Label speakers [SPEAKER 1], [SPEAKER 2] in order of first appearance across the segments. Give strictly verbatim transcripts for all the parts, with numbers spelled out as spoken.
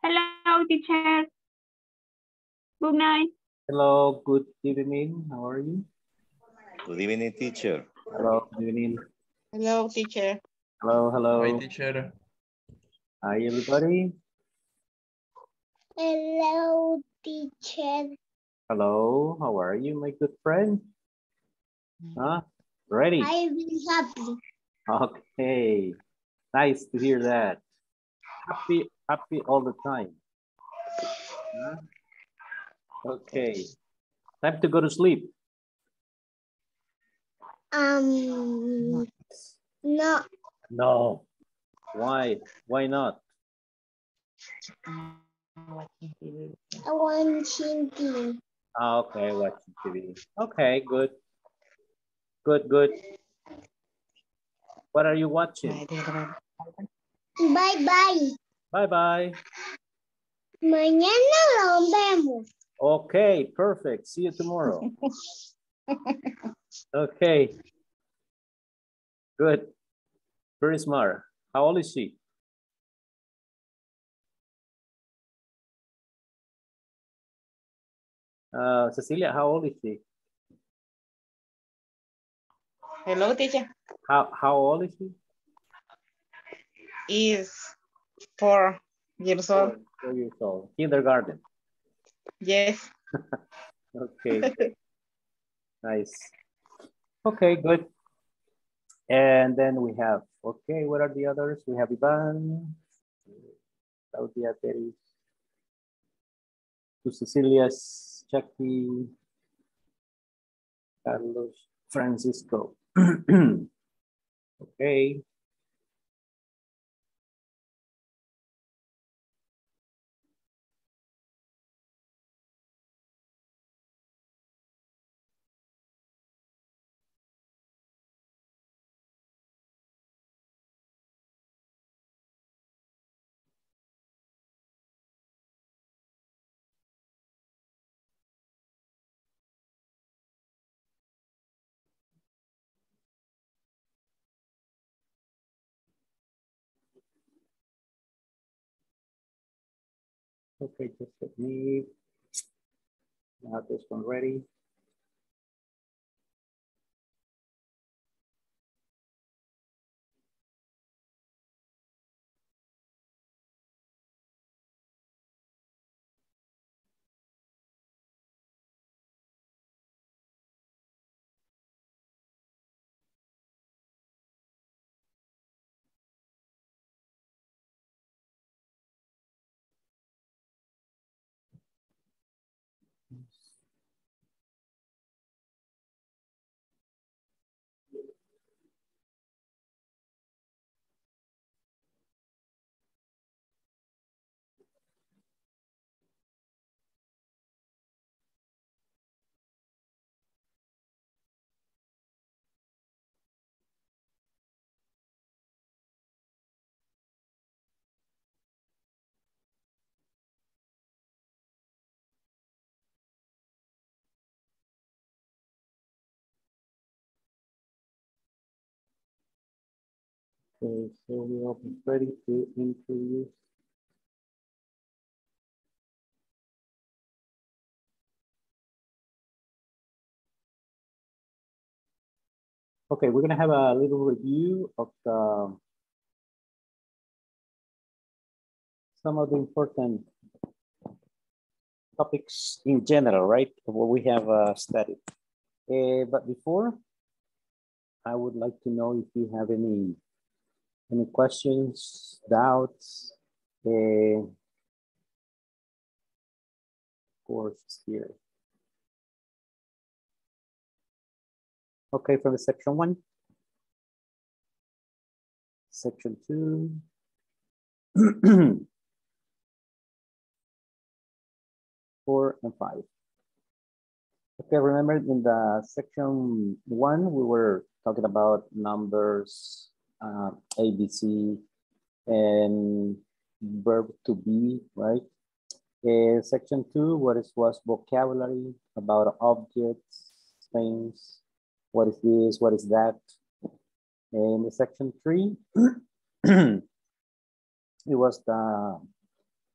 [SPEAKER 1] Hello, teacher. Good night.
[SPEAKER 2] Hello, good evening. How are you?
[SPEAKER 3] Good evening, teacher.
[SPEAKER 2] Hello, good evening.
[SPEAKER 4] Hello, teacher.
[SPEAKER 2] Hello, hello.
[SPEAKER 5] Hi, teacher.
[SPEAKER 2] Hi, everybody.
[SPEAKER 6] Hello, teacher.
[SPEAKER 2] Hello, how are you, my good friend? Huh? Ready?
[SPEAKER 6] I'm happy.
[SPEAKER 2] Okay. Nice to hear that. Happy, happy all the time. Huh? Okay. Time to go to sleep.
[SPEAKER 6] Um, no.
[SPEAKER 2] No. Why? Why not?
[SPEAKER 6] I want Shinty.
[SPEAKER 2] Ah, okay, watching T V. Okay, good. Good, good. What are you watching?
[SPEAKER 6] Bye-bye.
[SPEAKER 2] Bye-bye.
[SPEAKER 6] Mañana lo vemos.
[SPEAKER 2] Okay, perfect. See you tomorrow. Okay. Good. Very smart. How old is she? Uh, Cecilia, how old is she?
[SPEAKER 4] Hello, teacher.
[SPEAKER 2] How how old is she?
[SPEAKER 4] Is four years old.
[SPEAKER 2] Four, four years old. Kindergarten.
[SPEAKER 4] Yes.
[SPEAKER 2] Okay. Nice. Okay, good. And then we have, okay, what are the others? We have Ivan, Claudia, Teris, to Cecilia's, Jackie, Carlos, Francisco. Okay. Okay, just let me have this one ready. Okay, so we're almost ready to introduce. Okay, we're gonna have a little review of the, some of the important topics in general, right? What we have uh, studied. Uh, but before, I would like to know if you have any any questions, doubts. Uh, of course, here. Okay, from the section one. Section two. Four and five. Okay, remember in the section one, we were talking about numbers, uh, A B C, and verb to be, right? Uh, section two, what is was vocabulary about objects, things, what is this, what is that? And section three, it was the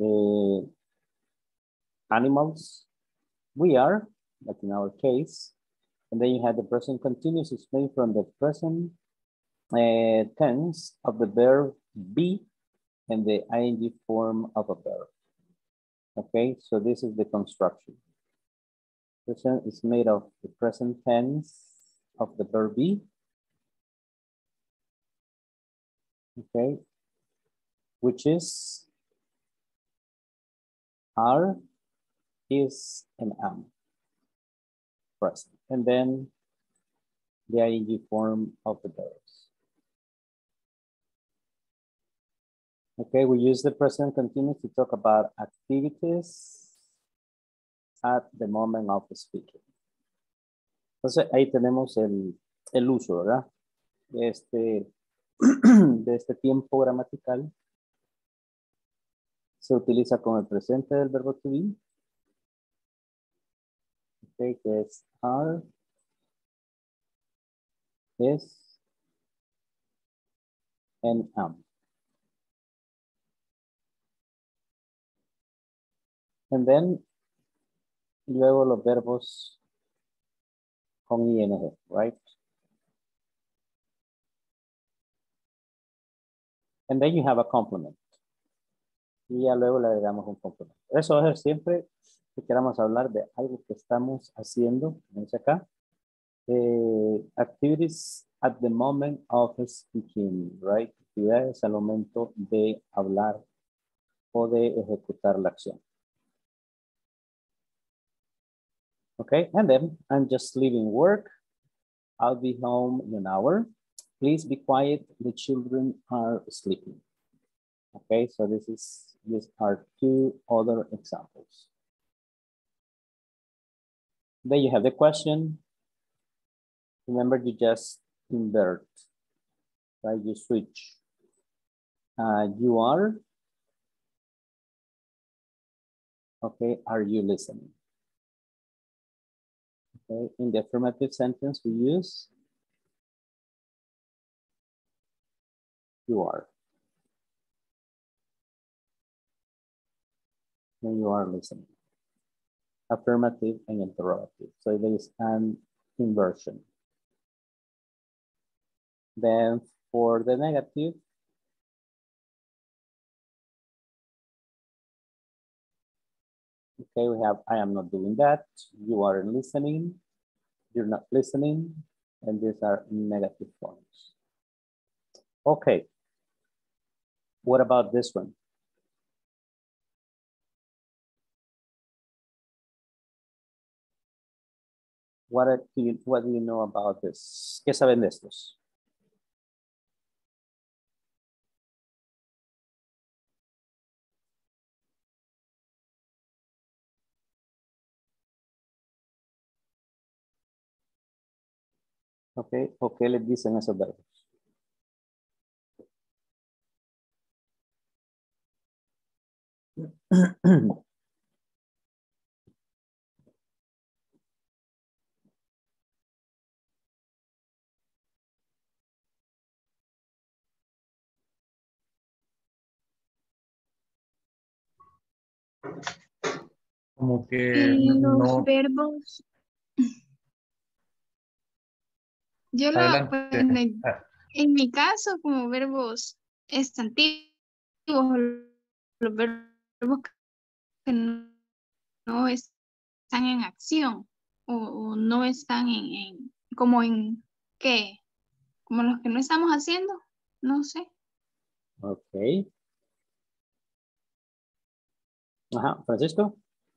[SPEAKER 2] uh, animals. We are, like in our case. And then you have the present continuous is made from the present uh, tense of the verb be and the ing form of a verb. Okay, so this is the construction. Present is made of the present tense of the verb be. Okay, which is are, is, and am. Present. And then the ing form of the verbs. Okay, we use the present continuous to talk about activities at the moment of speaking. Entonces, ahí tenemos el, el uso, ¿verdad? De este, de este tiempo gramatical. Se utiliza con el presente del verbo to be. Okay, que es are, is, and am. And then, luego los verbos con ing, right? And then you have a complement. Y ya luego le agregamos un complemento. Eso va a ser siempre que queramos hablar de algo que estamos haciendo, dice acá. Eh, activities at the moment of speaking, right? Actividades al momento de hablar o de ejecutar la acción. Okay, and then I'm just leaving work. I'll be home in an hour. Please be quiet. The children are sleeping. Okay, so this is, these are two other examples. Then you have the question. Remember, you just invert, right? You switch. Uh, you are. Okay, are you listening? Okay, in the affirmative sentence we use you are. And you are listening. Affirmative and interrogative. So there is an inversion. Then for the negative, okay, we have I am not doing that. You aren't listening. You're not listening. And these are negative forms. Okay. What about this one? What do you, what do you know about this? ¿Qué saben de estos? Okay, ¿o qué les dicen esos verbos?
[SPEAKER 5] Como que
[SPEAKER 1] Y los
[SPEAKER 5] no.
[SPEAKER 1] verbos. Yo lo,
[SPEAKER 5] Adelante.
[SPEAKER 1] en, en mi caso, como verbos estantivos, los verbos que no, no están en acción o, o no están en, en, como en, ¿qué? Como los que no estamos haciendo, no sé.
[SPEAKER 2] Ok. Ajá, Francisco.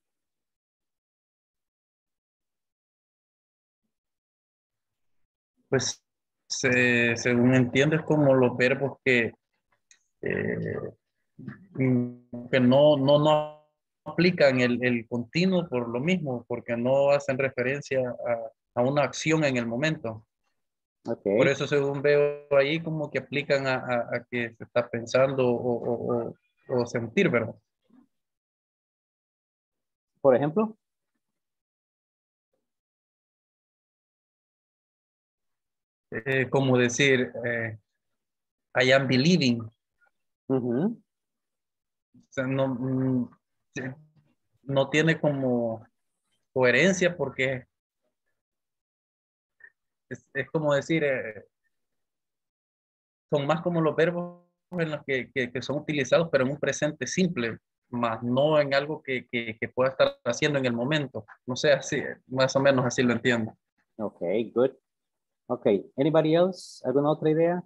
[SPEAKER 5] Pues se- según entiendo es como los verbos que, eh, mm, que no, no, no aplican el, el continuo por lo mismo, porque no hacen referencia a, a una acción en el momento.
[SPEAKER 2] Ok.
[SPEAKER 5] Por eso según veo ahí como que aplican a, a- a que se está pensando o, o- o- o sentir, ¿verdad?
[SPEAKER 2] Por ejemplo.
[SPEAKER 5] Eh, como decir, eh, I am believing.
[SPEAKER 2] Uh-huh.
[SPEAKER 5] sea, no, mm, no tiene como coherencia porque es, es como decir, eh, son más como los verbos en los que, que, que son utilizados, pero en un presente simple, más no en algo que, que, que pueda estar haciendo en el momento. No sé, así, más o menos así lo entiendo.
[SPEAKER 2] Okay, good. Okay, anybody else? ¿Alguna otra idea?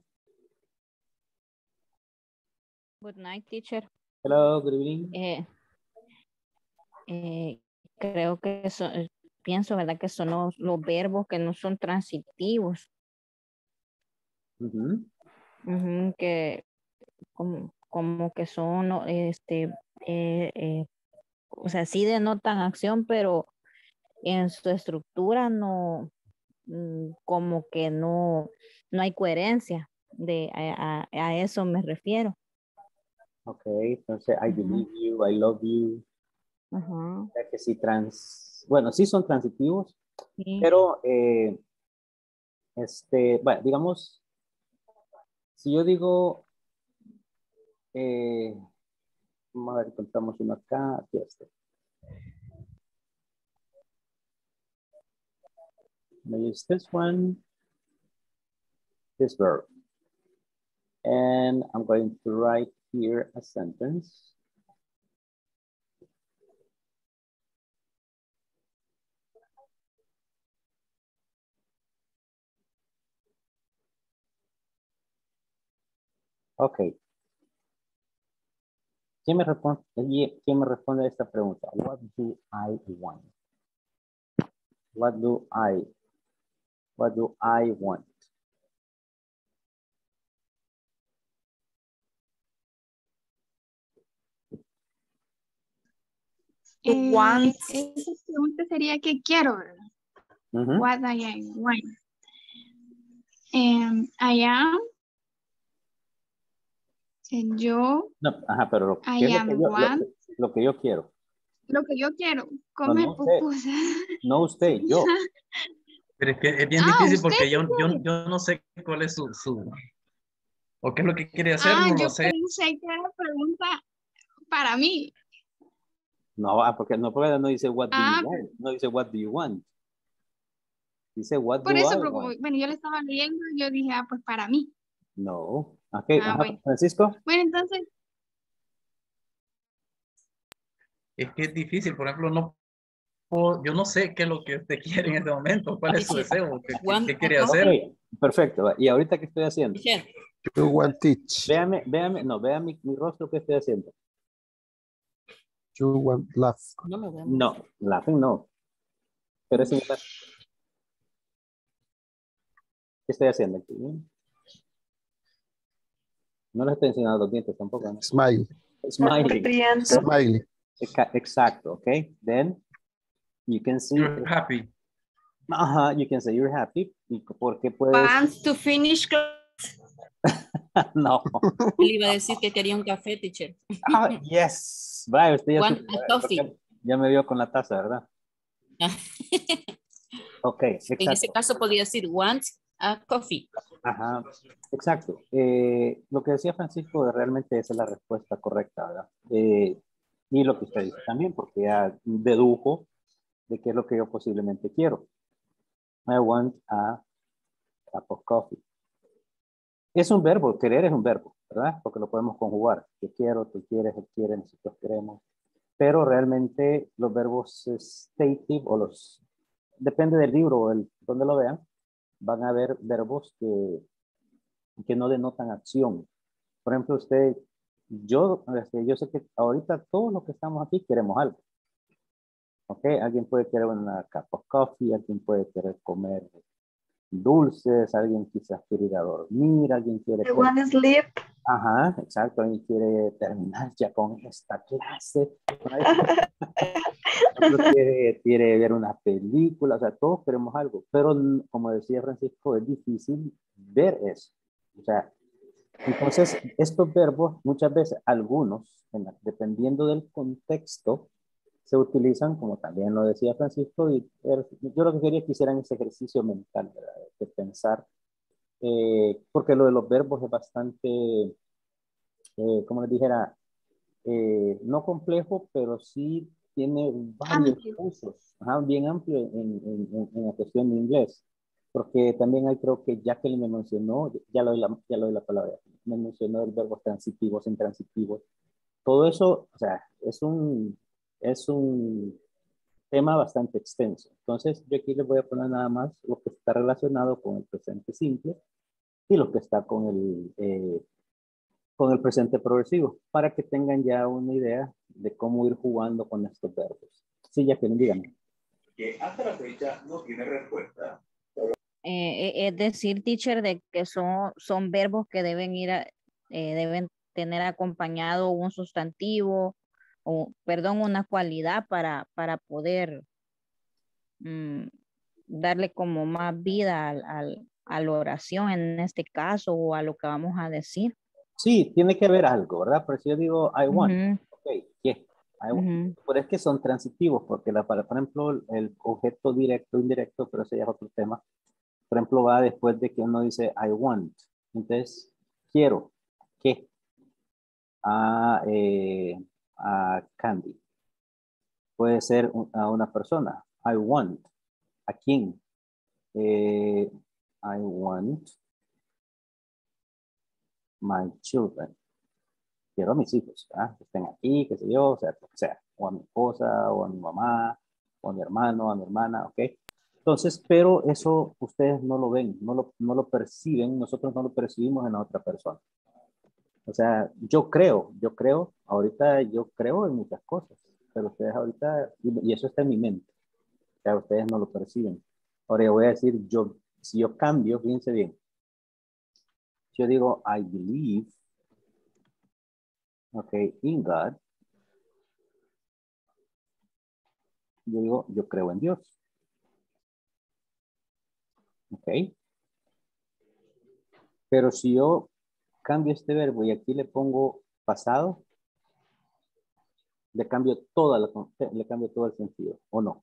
[SPEAKER 7] Good night, teacher.
[SPEAKER 2] Hello, good evening.
[SPEAKER 7] Eh, eh, creo que eso, eh, pienso, ¿verdad? Que son los, los verbos que no son transitivos.
[SPEAKER 2] Uh-huh.
[SPEAKER 7] Ujú, que como, como que son, ¿no? este, eh, eh, o sea, sí denotan acción, pero en su estructura no, mm, como que no, no hay coherencia. De, a, a- a eso me refiero.
[SPEAKER 2] Okay, entonces, I
[SPEAKER 7] Ujú.
[SPEAKER 2] believe you, I love you.
[SPEAKER 7] Ajá,
[SPEAKER 2] Ya que sí trans, bueno, sí son transitivos,
[SPEAKER 7] sí.
[SPEAKER 2] pero, eh, este, bueno, digamos, si yo digo, eh, vamos a ver, encontramos uno acá, aquí este. I'm gonna use this one, this verb. And I'm going to write here a sentence. Okay. ¿Quién me responde, quién me responde a esta pregunta? What do I want? What do I, what do I want?
[SPEAKER 1] Eh,
[SPEAKER 4] Want.
[SPEAKER 1] esa pregunta sería ¿qué quiero, verdad?
[SPEAKER 2] Uh-huh.
[SPEAKER 1] What I want. Em, I am. Yo.
[SPEAKER 2] No, ajá, pero lo, ¿qué
[SPEAKER 1] I
[SPEAKER 2] es lo que,
[SPEAKER 1] am
[SPEAKER 2] yo, lo,
[SPEAKER 1] want.
[SPEAKER 2] lo que yo quiero?
[SPEAKER 1] Lo que yo quiero.
[SPEAKER 2] No,
[SPEAKER 1] Comer
[SPEAKER 2] no usted,
[SPEAKER 1] pupusas.
[SPEAKER 2] no usted, yo.
[SPEAKER 5] Pero es que es bien
[SPEAKER 1] Ah,
[SPEAKER 5] difícil
[SPEAKER 1] usted
[SPEAKER 5] porque yo,
[SPEAKER 1] qué
[SPEAKER 5] yo,
[SPEAKER 1] quiere.
[SPEAKER 5] yo no sé cuál es su, su, o qué es lo que quiere hacer,
[SPEAKER 1] Ah,
[SPEAKER 5] no lo
[SPEAKER 1] yo
[SPEAKER 5] sé.
[SPEAKER 1] pensé que era pregunta para mí.
[SPEAKER 2] No, ah, porque no, porque no dice what do you
[SPEAKER 1] Ah,
[SPEAKER 2] want, no dice what do you want. Dice what
[SPEAKER 1] por
[SPEAKER 2] do
[SPEAKER 1] eso,
[SPEAKER 2] I
[SPEAKER 1] pero como,
[SPEAKER 2] want.
[SPEAKER 1] bueno, yo le estaba leyendo y yo dije, ah, pues para mí.
[SPEAKER 2] No. Ok,
[SPEAKER 1] Ah,
[SPEAKER 2] ajá,
[SPEAKER 1] bueno.
[SPEAKER 2] Francisco.
[SPEAKER 1] Bueno, entonces,
[SPEAKER 5] Es que es difícil, por ejemplo, no puedo- yo no sé qué es lo que usted quiere en este momento, cuál es su
[SPEAKER 8] Teacher,
[SPEAKER 5] deseo, qué, qué-
[SPEAKER 8] want
[SPEAKER 5] qué
[SPEAKER 8] a
[SPEAKER 5] quiere
[SPEAKER 2] Ok,
[SPEAKER 5] hacer.
[SPEAKER 8] coffee?
[SPEAKER 2] perfecto. ¿Y ahorita qué estoy haciendo?
[SPEAKER 8] Teacher,
[SPEAKER 9] You want teach.
[SPEAKER 2] Véame, véame, no, vea mi, mi rostro, ¿qué estoy haciendo?
[SPEAKER 9] You want laugh.
[SPEAKER 8] no lo vemos.
[SPEAKER 2] No, laughing no. Pero es similar. ¿Qué estoy haciendo aquí? No les estoy enseñando los dientes tampoco, ¿no?
[SPEAKER 9] Smile.
[SPEAKER 2] Smiling.
[SPEAKER 9] Smile.
[SPEAKER 2] Eca- Exacto, ok. Then you can see,
[SPEAKER 5] You're happy.
[SPEAKER 2] ajá, you can say you're happy. ¿Y por qué puedes?
[SPEAKER 8] Want to finish class.
[SPEAKER 2] No.
[SPEAKER 8] Él iba a decir que quería un café, teacher.
[SPEAKER 2] Ah, yes. Vaya, usted ya,
[SPEAKER 8] Want
[SPEAKER 2] supo,
[SPEAKER 8] a
[SPEAKER 2] ¿verdad?
[SPEAKER 8] coffee.
[SPEAKER 2] Porque ya me vio con la taza, ¿verdad? Ok,
[SPEAKER 8] En ese
[SPEAKER 2] exacto.
[SPEAKER 8] caso podría decir want a coffee.
[SPEAKER 2] Ajá, exacto. Eh, lo que decía Francisco, realmente esa es la respuesta correcta, ¿verdad? Eh, y lo que usted dice también, porque ya dedujo de qué es lo que yo posiblemente quiero. I want a cup of coffee. Es un verbo, querer es un verbo, ¿verdad? Porque lo podemos conjugar. Yo quiero, tú quieres, él quiere, nosotros queremos. Pero realmente los verbos stative o los, depende del libro o el, donde lo vean, van a haber verbos que, que no denotan acción. Por ejemplo, usted, yo, este, yo sé que ahorita todos los que estamos aquí queremos algo. ¿Ok? Alguien puede querer una cup of coffee, alguien puede querer comer dulces, alguien quizás quiere ir a dormir, alguien quiere...
[SPEAKER 4] I want to sleep.
[SPEAKER 2] Ajá, exacto, alguien quiere terminar ya con esta clase. Otro quiere, quiere ver una película, o sea, todos queremos algo, pero como decía Francisco, es difícil ver eso. O sea, entonces estos verbos, muchas veces, algunos, en la- dependiendo del contexto, se utilizan, como también lo decía Francisco, y er, yo lo que quería que hicieran ese ejercicio mental, ¿verdad? De pensar, eh, porque lo de los verbos es bastante, eh, como les dijera, eh, no complejo, pero sí tiene varios
[SPEAKER 1] Amplio.
[SPEAKER 2] usos, ajá, bien amplio en, en, en, en la cuestión de inglés. Porque también hay, creo que Jacqueline me mencionó, ya lo doy la, ya le doy la palabra, me mencionó el verbo transitivos, intransitivos. Todo eso, o sea, es un, es un tema bastante extenso. Entonces, yo aquí les voy a poner nada más lo que está relacionado con el presente simple y lo que está con el, eh, con el presente progresivo, para que tengan ya una idea de cómo ir jugando con estos verbos. Sí, ya que díganme.
[SPEAKER 3] Que hasta la fecha no tiene respuesta.
[SPEAKER 7] Eh, eh, es decir, teacher, de que son, son verbos que deben ir, a- eh, deben tener acompañado un sustantivo, o, perdón, una cualidad para, para poder mm, darle como más vida al, al- a la oración en este caso o a lo que vamos a decir.
[SPEAKER 2] Sí, tiene que haber algo, ¿verdad? Pero si yo digo I want,
[SPEAKER 7] Ujú,
[SPEAKER 2] ok, ¿qué? I want.
[SPEAKER 7] ujú.
[SPEAKER 2] Pero es que son transitivos, porque la, para, por ejemplo, el objeto directo, indirecto, pero ese ya es otro tema. Por ejemplo, va después de que uno dice I want. Entonces, quiero, ¿qué? A, eh, a candy. Puede ser un- a una persona. I want. ¿A quién? Eh, I want my children. Quiero a mis hijos, ¿verdad? Que estén aquí, qué sé yo, o sea, lo que sea. O a mi esposa, o a mi mamá, o a mi hermano, a mi hermana, ¿ok? Entonces, pero eso ustedes no lo ven, no lo, no lo perciben, nosotros no lo percibimos en la otra persona. O sea, yo creo, yo creo, ahorita yo creo en muchas cosas, pero ustedes ahorita, y, y eso está en mi mente, o sea, ustedes no lo perciben. Ahora yo voy a decir, yo, si yo cambio, fíjense bien, yo digo, I believe, ok, in God, yo digo, yo creo en Dios, ok. Pero si yo cambio este verbo y aquí le pongo pasado, le cambio toda la, le cambio todo el sentido, ¿o no?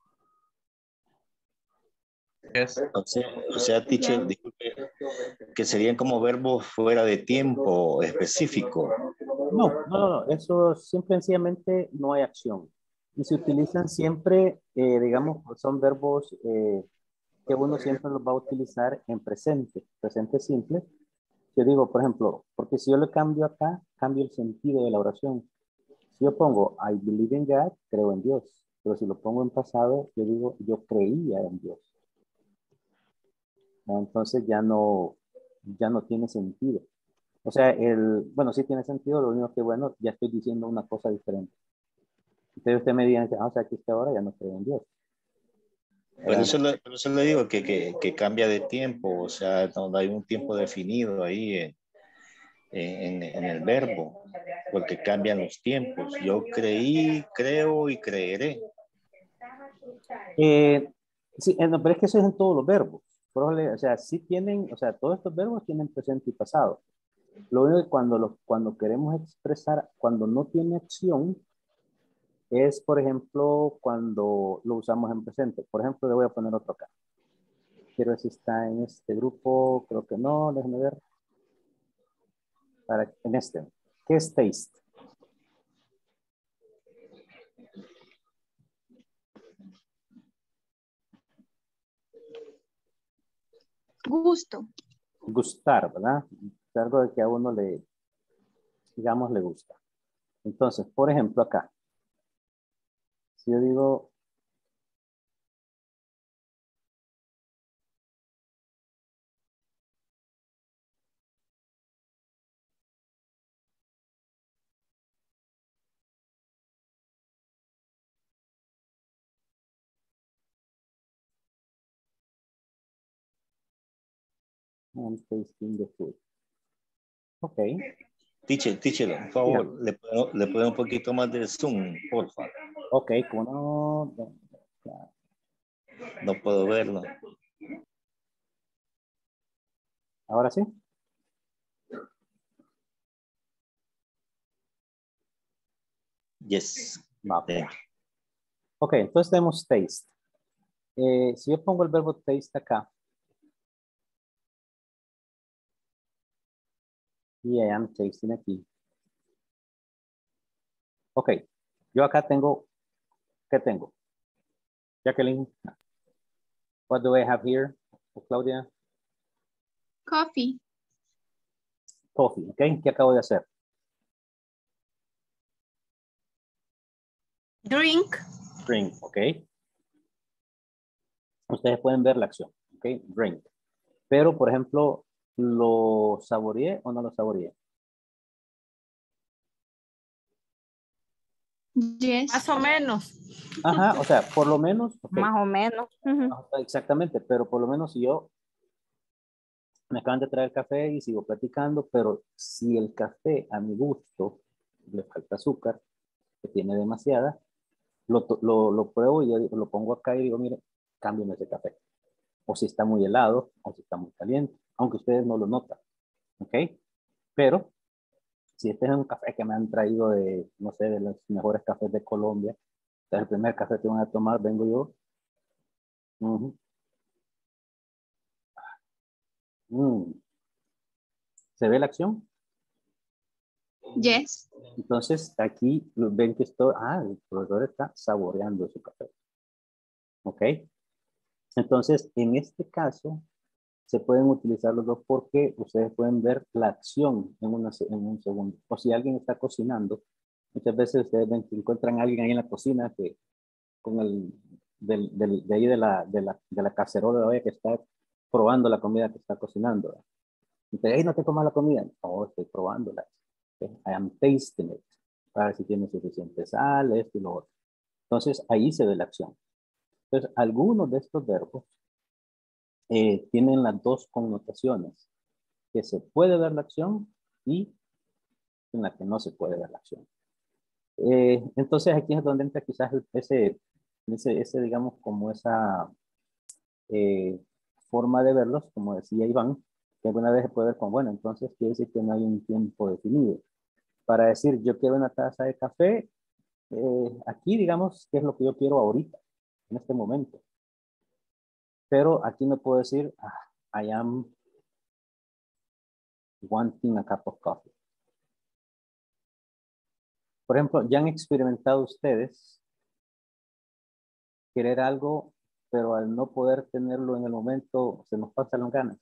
[SPEAKER 5] Yes.
[SPEAKER 3] O sea, o sea, teacher, disculpe, que serían como verbos fuera de tiempo específico.
[SPEAKER 2] No, no, no, no, eso simple y sencillamente no hay acción. Y se utilizan siempre, eh, digamos, son verbos eh, que uno siempre los va a utilizar en presente, presente simple. Yo digo, por ejemplo, porque si yo le cambio acá, cambio el sentido de la oración. Si yo pongo I believe in God, creo en Dios. Pero si lo pongo en pasado, yo digo, yo creía en Dios. Entonces ya no, ya no tiene sentido. O sea, el, bueno, sí tiene sentido, lo único que, bueno, ya estoy diciendo una cosa diferente. Entonces usted me dice, ah, o sea, que usted ahora ya no cree en Dios.
[SPEAKER 3] Por
[SPEAKER 2] ¿Verdad?
[SPEAKER 3] eso, le, por eso le digo que, que, que cambia de tiempo, o sea, no hay un tiempo definido ahí en, en, en el verbo, porque cambian los tiempos. Yo creí, creo y creeré.
[SPEAKER 2] Eh, sí, eh, no, pero es que eso es en todos los verbos. Por eso le- o sea, sí tienen, o sea, todos estos verbos tienen presente y pasado. Lo único que cuando, lo, cuando queremos expresar, cuando no tiene acción, es, por ejemplo, cuando lo usamos en presente. Por ejemplo, le voy a poner otro acá. Quiero ver si está en este grupo, creo que no, déjenme ver. Para, en este. ¿Qué es taste?
[SPEAKER 1] Gusto.
[SPEAKER 2] Gustar, ¿verdad? Es algo de que a uno le, digamos, le gusta. Entonces, por ejemplo, acá. Si yo digo, I'm tasting the food. Ok.
[SPEAKER 3] Teacher, teacher, por favor, le puedo, le puedo un poquito más de zoom, por favor.
[SPEAKER 2] Ok, como no.
[SPEAKER 3] No puedo verlo.
[SPEAKER 2] Ahora sí.
[SPEAKER 3] Yes.
[SPEAKER 2] Okay. Ok, entonces tenemos taste. Eh, si yo pongo el verbo taste acá. Y I am tasting aquí. Ok, yo acá tengo, ¿qué tengo? Jacqueline, what do I have here? Claudia?
[SPEAKER 1] Coffee.
[SPEAKER 2] Coffee, ok. ¿Qué acabo de hacer?
[SPEAKER 8] Drink.
[SPEAKER 2] Drink, ok. Ustedes pueden ver la acción, ok. Drink. Pero, por ejemplo, ¿lo saboreé o no lo saboreé?
[SPEAKER 1] Yes.
[SPEAKER 4] Más o menos.
[SPEAKER 2] Ajá, o sea, por lo menos. Okay.
[SPEAKER 7] Más o menos. Ujú.
[SPEAKER 2] Exactamente, pero por lo menos si yo me acaban de traer café y sigo platicando, pero si el café a mi gusto le falta azúcar, que tiene demasiada, lo, lo, lo pruebo y yo lo pongo acá y digo, mire, cámbiame ese café. O si está muy helado, o si está muy caliente, aunque ustedes no lo notan, ¿ok? Pero si este es un café que me han traído de, no sé, de los mejores cafés de Colombia, este es el primer café que van a tomar, vengo yo. Uh-huh. Mm. ¿Se ve la acción?
[SPEAKER 1] Yes.
[SPEAKER 2] Entonces, aquí ven que esto, ah, el profesor está saboreando su café. ¿Ok? Entonces, en este caso, se pueden utilizar los dos porque ustedes pueden ver la acción en, una, en un segundo. O si alguien está cocinando, muchas veces ustedes ven que encuentran a alguien ahí en la cocina que con el, del, del, de ahí de la, de la, de la cacerola que está probando la comida que está cocinando. Entonces, ahí no te comas la comida. No, estoy probándola. Okay. I am tasting it. Para ver si tiene suficiente sal, esto y lo otro. Entonces, ahí se ve la acción. Entonces, algunos de estos verbos eh, tienen las dos connotaciones, que se puede ver la acción y en la que no se puede ver la acción. Eh, entonces, aquí es donde entra quizás ese, ese, ese digamos, como esa eh, forma de verlos, como decía Iván, que alguna vez se puede ver con, bueno, entonces quiere decir que no hay un tiempo definido. Para decir, yo quiero una taza de café, eh, aquí digamos qué es lo que yo quiero ahorita, en este momento. Pero aquí no puedo decir, ah, I am wanting a cup of coffee. Por ejemplo, ¿ya han experimentado ustedes querer algo, pero al no poder tenerlo en el momento, se nos pasan las ganas?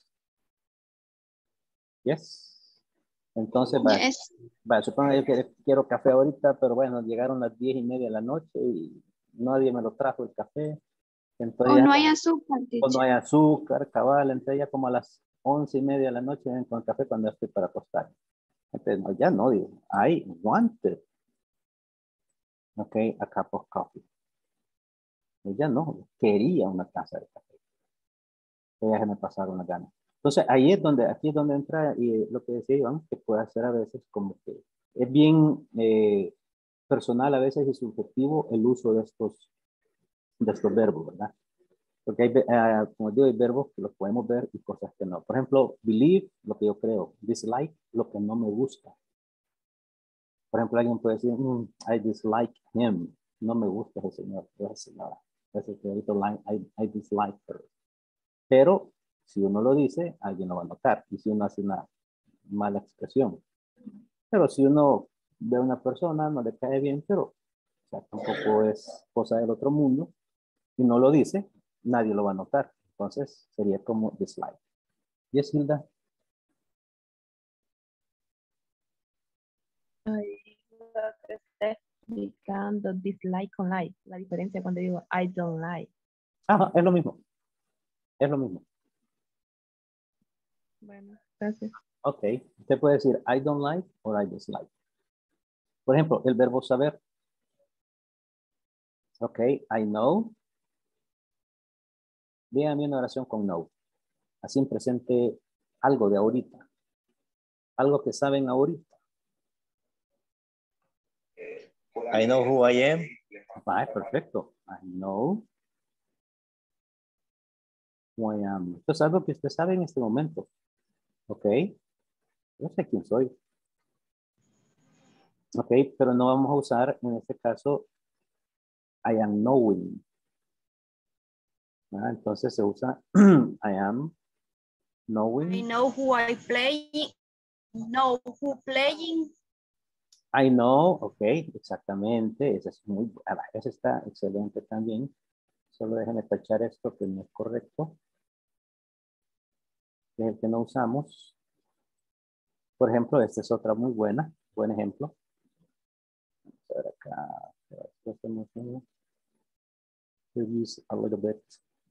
[SPEAKER 2] Yes. Entonces, va,
[SPEAKER 1] Yes.
[SPEAKER 2] va, supongo yo que quiero café ahorita, pero bueno, llegaron las diez y media de la noche y nadie me lo trajo el café. Entonces,
[SPEAKER 1] O
[SPEAKER 2] ya,
[SPEAKER 1] no hay azúcar,
[SPEAKER 2] o no
[SPEAKER 1] teacher.
[SPEAKER 2] hay azúcar, cabal, entonces ya como a las once y media de la noche ven con el café cuando estoy para acostar. Entonces, no, ya no, digo, I wanted, ok, a cup of coffee. Ya no, quería una taza de café. Ya se me pasaron las ganas. Entonces, ahí es donde, aquí es donde entra y lo que decía Iván, que puede hacer a veces como que es bien eh, personal a veces y subjetivo el uso de estos, de estos verbos, ¿verdad? Porque hay, uh, como digo, hay verbos que los podemos ver y cosas que no. Por ejemplo, believe, lo que yo creo. Dislike, lo que no me gusta. Por ejemplo, alguien puede decir, mm, I dislike him. No me gusta ese señor, esa señora. Ese señorito, I, I dislike her. Pero si uno lo dice, alguien lo va a notar. Y si uno hace una mala expresión. Pero si uno ve a una persona, no le cae bien, pero o sea, tampoco es cosa del otro mundo, y no lo dice, nadie lo va a notar. Entonces sería como dislike. Yes, Hilda.
[SPEAKER 10] Ay, lo que está explicando dislike con like. La diferencia cuando digo I don't like.
[SPEAKER 2] Ajá, es lo mismo. Es lo mismo.
[SPEAKER 10] Bueno, gracias.
[SPEAKER 2] Ok. Usted puede decir I don't like o I dislike. Por ejemplo, el verbo saber. Ok, I know. Dígame una oración con know. Así en presente algo de ahorita. Algo que saben ahorita.
[SPEAKER 3] I know who I am.
[SPEAKER 2] Ah, perfecto. I know who I am. Esto es algo que usted sabe en este momento. Ok. Yo sé quién soy. Ok, pero no vamos a usar en este caso I am knowing. ¿Ah? Entonces se usa I am knowing.
[SPEAKER 8] I know who I playing. Know who playing.
[SPEAKER 2] I know, ok, exactamente. Ese, es muy, ese está excelente también. Solo déjenme tachar esto que no es correcto. Que es el que no usamos. Por ejemplo, esta es otra muy buena. Buen ejemplo. Vamos a ver acá. Esto hacemos un- reduce a little bit.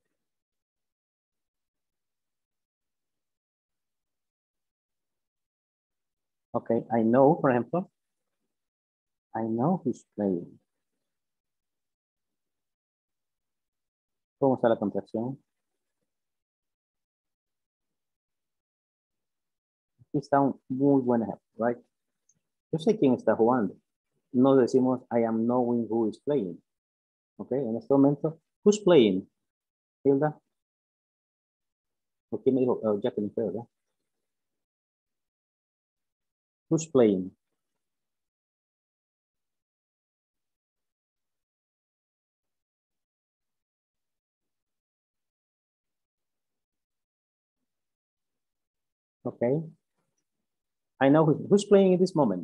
[SPEAKER 2] Okay, I know, por ejemplo. I know who's playing. ¿Cómo está la contracción? Aquí está un muy buen ejemplo, right? Yo sé quién está jugando. No decimos I am knowing who is playing. Ok, en este momento, who's playing? Hilda. ¿O quién me dijo? Oh, Jacqueline, fue, ¿verdad? Who's playing? Okay. I know who's, who's playing in this moment.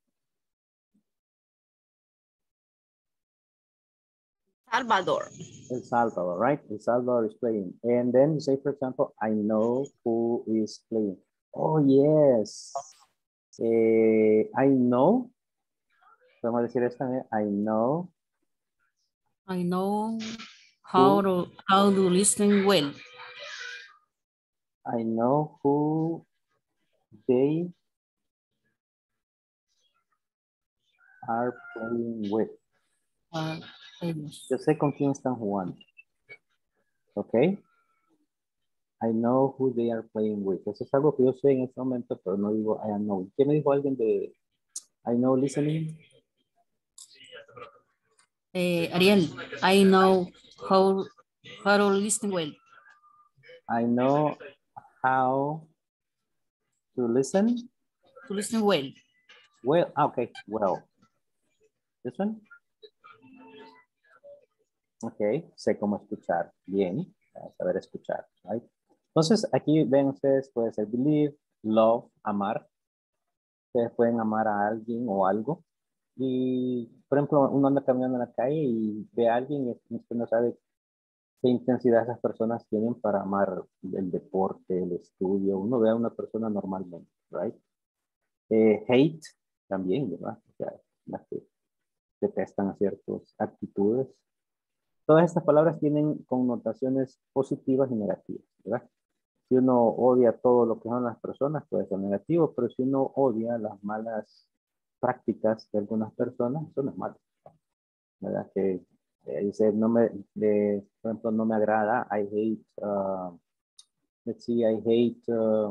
[SPEAKER 8] Salvador.
[SPEAKER 2] El Salvador, right? El Salvador is playing. And then you say, for example, I know who is playing. Oh, yes. Eh, I know. Podemos decir esto también. I know.
[SPEAKER 8] I know how to, how to listen well.
[SPEAKER 2] I know who they are playing with.
[SPEAKER 8] Uh, ellos.
[SPEAKER 2] Yo sé con quién están jugando. Ok. I know who they are playing with. Eso es algo que yo sé en este momento, pero no digo I know. ¿Qué me dijo alguien de I know listening?
[SPEAKER 8] Eh, Ariel, I know how, how to listen well.
[SPEAKER 2] I know how to listen.
[SPEAKER 8] To listen well.
[SPEAKER 2] Well, ah, okay, well. This one? Ok, sé cómo escuchar. Bien, saber escuchar, right? Entonces, aquí ven ustedes, puede ser believe, love, amar. Ustedes pueden amar a alguien o algo. Y, por ejemplo, uno anda caminando en la calle y ve a alguien y usted no sabe qué intensidad esas personas tienen para amar el deporte, el estudio. Uno ve a una persona normalmente, right? Eh, hate también, ¿verdad? O sea, las que detestan ciertas actitudes. Todas estas palabras tienen connotaciones positivas y negativas, ¿verdad? Si uno odia todo lo que son las personas, puede ser negativo, pero si uno odia las malas prácticas de algunas personas, eso no es malo, ¿verdad? Que eh, dice, no me, de, por ejemplo, no me agrada, I hate, uh, let's see, I hate, uh,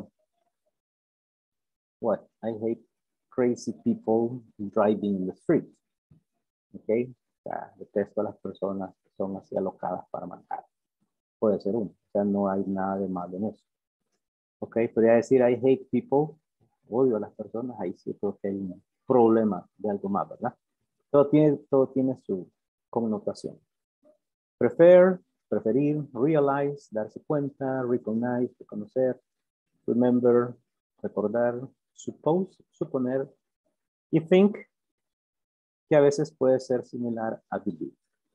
[SPEAKER 2] what? I hate crazy people driving in the street, ¿ok? O sea, detesto a las personas que son así alocadas para matar. Puede ser uno, o sea, no hay nada de malo en eso. Ok, podría decir I hate people, odio a las personas, ahí sí creo que hay un problema de algo más, ¿verdad? Todo tiene, todo tiene su connotación. Prefer, preferir, realize, darse cuenta, recognize, reconocer, remember, recordar, suppose, suponer, y think, que a veces puede ser similar a believe.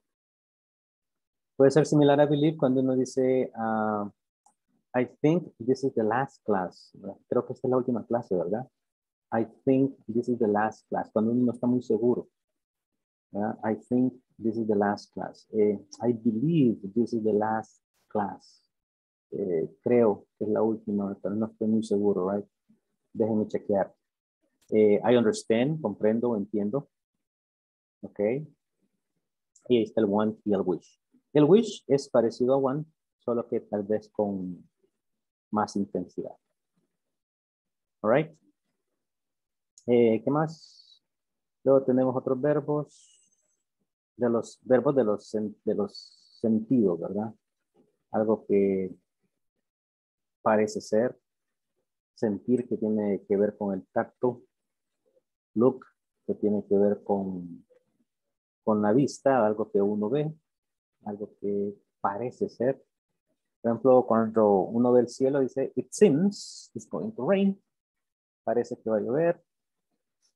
[SPEAKER 2] Puede ser similar a believe cuando uno dice, uh, I think this is the last class. Creo que esta es la última clase, ¿verdad? I think this is the last class. Cuando uno no está muy seguro. ¿Verdad? I think this is the last class. Eh, I believe this is the last class. Eh, creo que es la última, pero no estoy muy seguro, right? Déjenme chequear. Eh, I understand, comprendo, entiendo. Ok. Y ahí está el want y el wish. El wish es parecido a want, solo que tal vez con más intensidad. All right. Eh, ¿Qué más? Luego tenemos otros verbos. De los verbos de los, de los sentidos, ¿verdad? Algo que parece ser. Sentir, que tiene que ver con el tacto. Look, que tiene que ver con, con la vista, algo que uno ve. Algo que parece ser. Por ejemplo, cuando uno ve el cielo, dice, it seems it's going to rain. Parece que va a llover.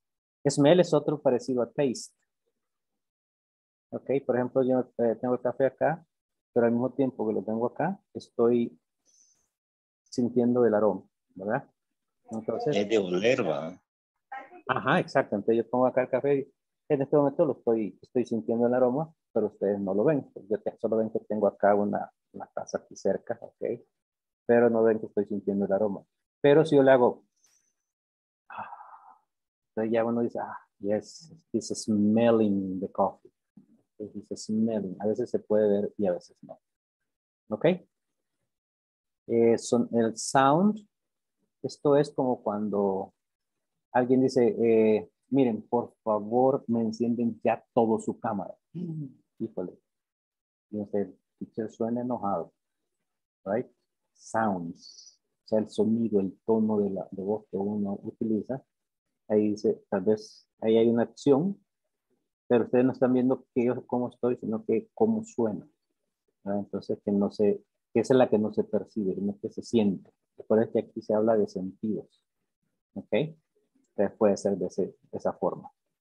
[SPEAKER 2] Smell es otro parecido a taste. Ok, por ejemplo, yo eh, tengo el café acá, pero al mismo tiempo que lo tengo acá, estoy sintiendo el aroma, ¿verdad? Entonces,
[SPEAKER 3] Es de oler, ¿va?
[SPEAKER 2] ajá, exacto. Entonces yo pongo acá el café y en este momento lo estoy, estoy sintiendo el aroma, pero ustedes no lo ven. Yo te- solo ven que tengo acá una, una taza aquí cerca, ok, pero no ven que estoy sintiendo el aroma. Pero si yo le hago, ah, entonces ya uno dice, ah, yes, he's smelling the coffee. He's smelling. A veces se puede ver y a veces no. ¿Ok? Eh, son, el sound, esto es como cuando alguien dice, eh, miren, por favor, me encienden ya todo su cámara. Híjole. No sé, el teacher suena enojado. Right? Sounds. O sea, el sonido, el tono de, la, de voz que uno utiliza. Ahí dice, tal vez, ahí hay una acción, pero ustedes no están viendo que yo cómo estoy, sino que cómo suena. ¿Verdad? Entonces, que no se, que esa es la que no se percibe, no que se siente. Recuerden que aquí se habla de sentidos. ¿Ok? Entonces puede ser de, ese, de esa forma.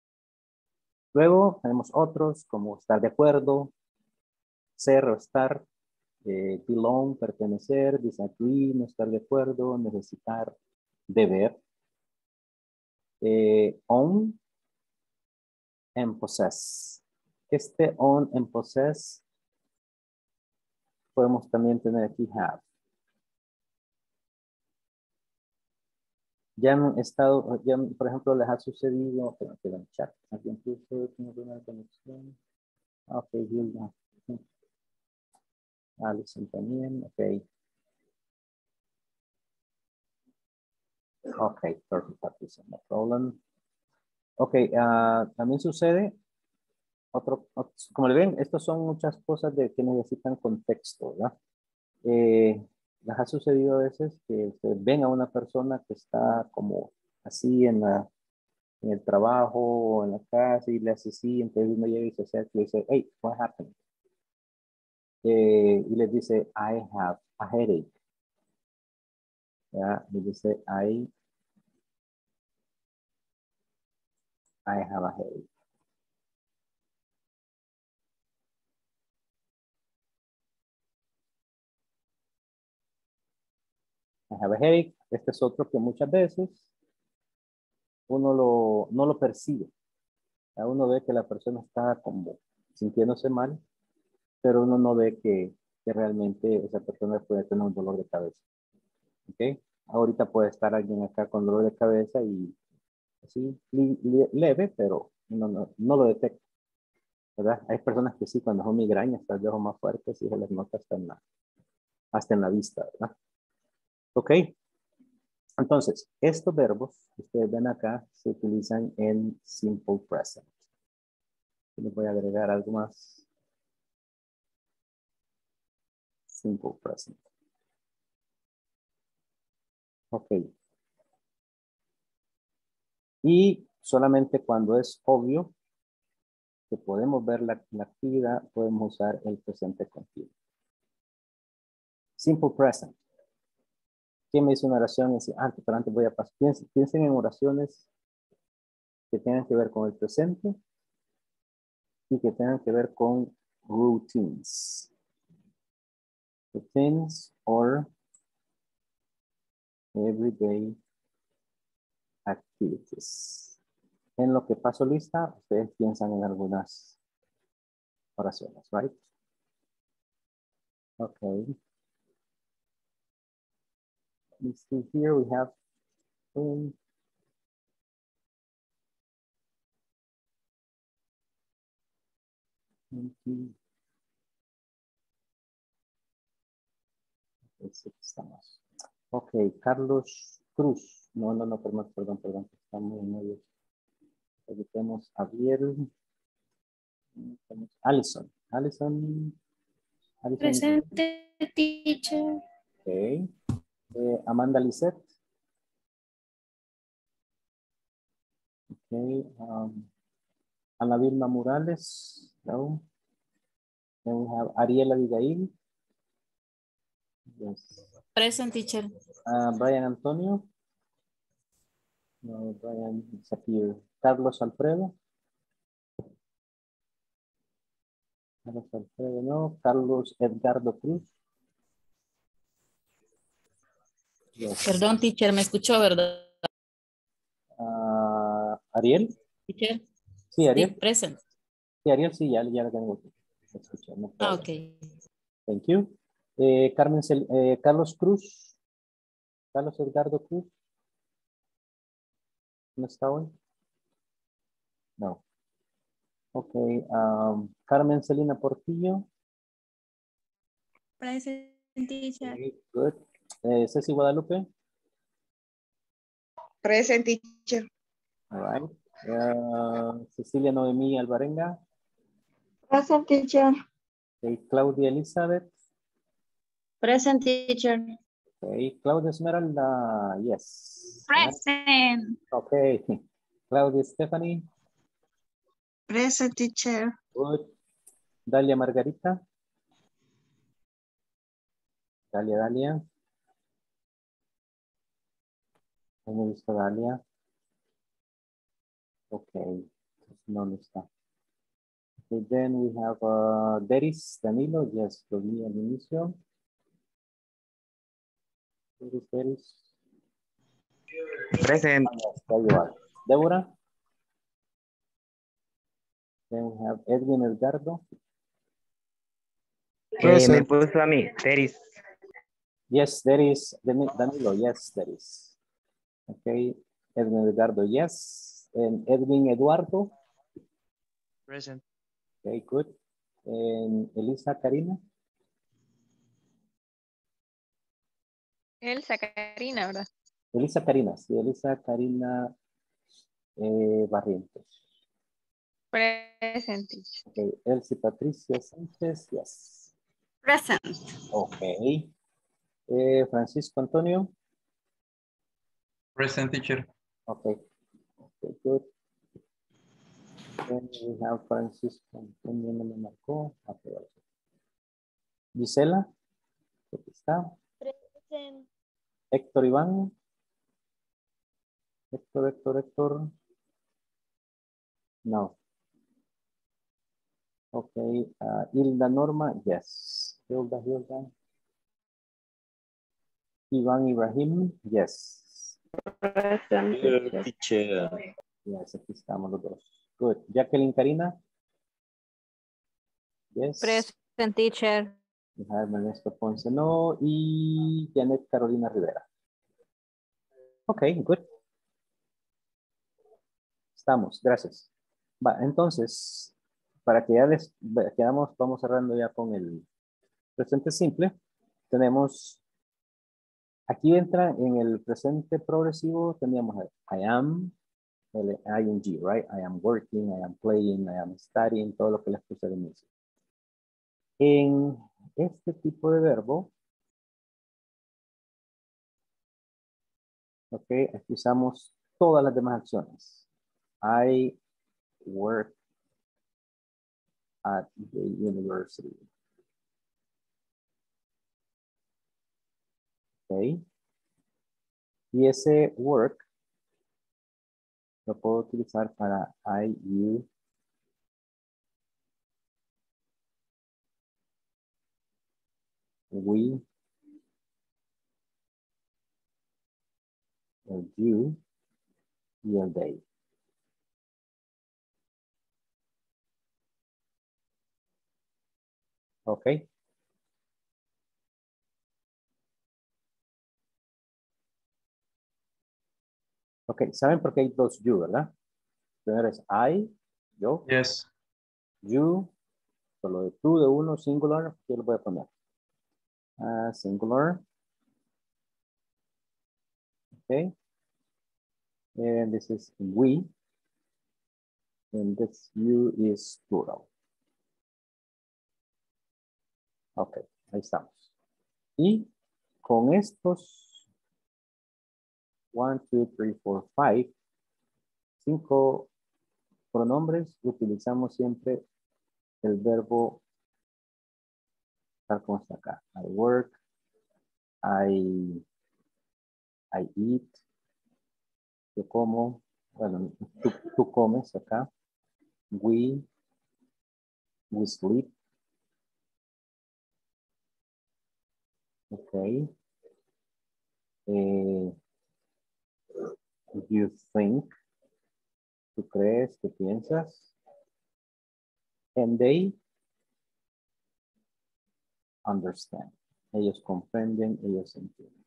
[SPEAKER 2] Luego tenemos otros como estar de acuerdo, ser o estar, eh, belong, pertenecer, disagree, no estar de acuerdo, necesitar, deber, eh, own and possess. Este own and possess podemos también tener aquí have. Ya han estado, ya, por ejemplo, les ha sucedido, pero no queda en chat. ¿Alguien puso, tiene una conexión? Ok, Hilda. Alison también, ok. Ok, perfect, Patricia, no problem. Ok, uh, también sucede, otro, otro, como le ven, estas son muchas cosas de que necesitan contexto, ¿verdad? Eh, les ha sucedido a veces que ustedes ven a una persona que está como así en, la, en el trabajo o en la casa y le hace así, entonces uno llega y se acerca y le dice, hey, what happened? Eh, y les dice, I have a headache. ¿Ya? Y dice, I, I have a headache. I have a headache. Este es otro que muchas veces uno lo, no lo percibe. ¿Ya? Uno ve que la persona está como sintiéndose mal, pero uno no ve que, que realmente esa persona puede tener un dolor de cabeza. ¿Ok? Ahorita puede estar alguien acá con dolor de cabeza y así li, li, leve, pero uno no, no lo detecta. ¿Verdad? Hay personas que sí, cuando son migrañas, tal vez son más fuertes y se les nota hasta en la, hasta en la vista, ¿verdad? Ok. Entonces, estos verbos que ustedes ven acá se utilizan en simple present. Les voy a agregar algo más. Simple present. Ok. Y solamente cuando es obvio que podemos ver la, la actividad, podemos usar el presente continuo. Simple present. ¿Quién me hizo una oración? Y dice, ah, pero antes voy a pasar. Piensen, piensen en oraciones que tengan que ver con el presente y que tengan que ver con routines. Routines or everyday activities. En lo que paso lista, ustedes piensan en algunas oraciones, right? Okay. Let's see here we have um, estamos. Ok, Carlos Cruz. No, no, no, perdón, perdón, perdón. Estamos en medio. Aquí tenemos a Biel. Alison. Alison. Alison.
[SPEAKER 11] Presente, teacher.
[SPEAKER 2] Ok. Eh, Amanda Lisette. Ok. Um, Ana Vilma Morales. No. Then we have Ariel Abigail. Yes.
[SPEAKER 8] Present, teacher.
[SPEAKER 2] Uh, Brian Antonio. No, Brian disappeared. Carlos Alfredo. Carlos Alfredo, no. Carlos Edgardo Cruz. Yes.
[SPEAKER 8] Perdón, teacher, ¿me escuchó, verdad?
[SPEAKER 2] Ah, Ariel.
[SPEAKER 8] Teacher.
[SPEAKER 2] Sí,
[SPEAKER 8] Sí,
[SPEAKER 2] Ariel.
[SPEAKER 8] present.
[SPEAKER 2] Sí, Ariel, sí, ya, ya la tengo aquí. Escuché, no
[SPEAKER 8] Ah,
[SPEAKER 2] problem.
[SPEAKER 8] ok.
[SPEAKER 2] Thank you. Eh, Carmen, Cel- eh, Carlos Cruz. Carlos Edgardo Cruz. ¿No está hoy? No. Ok. um, Carmen Celina Portillo.
[SPEAKER 11] Present teacher.
[SPEAKER 2] Okay, good. Eh, Ceci Guadalupe.
[SPEAKER 4] Present teacher.
[SPEAKER 2] All right. Uh, Cecilia Noemí Alvarenga.
[SPEAKER 6] Present teacher.
[SPEAKER 2] Okay, Claudia Elizabeth.
[SPEAKER 11] Present teacher.
[SPEAKER 2] Okay, Claudia Esmeralda. Yes.
[SPEAKER 1] Present.
[SPEAKER 2] Okay. Claudia Stephanie.
[SPEAKER 1] Present teacher.
[SPEAKER 2] Good. Dalia Margarita. Dalia, Dalia. No he visto Dalia. Okay. No, no está. Okay, then we have uh, Deris Danilo. Yes, lo vi al inicio. Deris, Deris.
[SPEAKER 12] Present.
[SPEAKER 2] Ah, yes, there you are. Deborah. Then we have Edwin Edgardo.
[SPEAKER 12] Eh, me
[SPEAKER 9] Present.
[SPEAKER 12] puso a mí. There is.
[SPEAKER 2] Yes, there is Dan- Danilo. Yes, there is. Okay. Edwin Edgardo, yes. And Edwin Eduardo.
[SPEAKER 12] Present.
[SPEAKER 2] Okay, good. And Elisa Karina.
[SPEAKER 13] Elsa Karina, ¿verdad?
[SPEAKER 2] Elisa Karina, sí, Elisa Karina eh, Barrientos.
[SPEAKER 13] Present teacher.
[SPEAKER 2] Okay. Elsie Patricia Sánchez, yes.
[SPEAKER 11] Present.
[SPEAKER 2] Okay. Eh, Francisco Antonio.
[SPEAKER 5] Present teacher.
[SPEAKER 2] Okay. Okay, good. Then we have Francisco Antonio, no me marcó. Okay, vale. Gisela. Aquí está.
[SPEAKER 6] Present.
[SPEAKER 2] Héctor Iván. Héctor, Héctor, Héctor. No. Okay. Uh, Hilda Norma, yes. Hilda, Hilda. Iván Ibrahim, yes.
[SPEAKER 10] Present
[SPEAKER 3] Good
[SPEAKER 10] teacher.
[SPEAKER 3] teacher.
[SPEAKER 2] Yes, aquí estamos los dos. Good. Jacqueline Karina. Yes.
[SPEAKER 7] Present teacher.
[SPEAKER 2] Jaime Ernesto Ponce, no. Y Janet Carolina Rivera. Ok, good. Estamos, gracias. Va, entonces, para que ya les quedamos, vamos cerrando ya con el presente simple. Tenemos, aquí entra en el presente progresivo, teníamos el I am, el ing, right? I am working, I am playing, I am studying, todo lo que les puse al inicio. En este tipo de verbo, ok, aquí usamos todas las demás acciones. I work at the university. Ok. Y ese work lo puedo utilizar para I, you, we, el you y el they. Ok. Ok, ¿saben por qué hay dos you, verdad? Primero es I, yo.
[SPEAKER 5] Yes.
[SPEAKER 2] You, solo de tú, de uno, singular, ¿qué lo voy a poner? Uh, singular. Okay. And this is we. And this you is plural. Ok, ahí estamos. Y con estos one, two, three, four, five, cinco pronombres, utilizamos siempre el verbo tal como está acá. I work, I, I eat, yo como, Bueno, tú, tú comes acá. We, we sleep. Ok. Eh, you think. Tú crees, tú piensas. And they understand. Ellos comprenden, ellos entienden.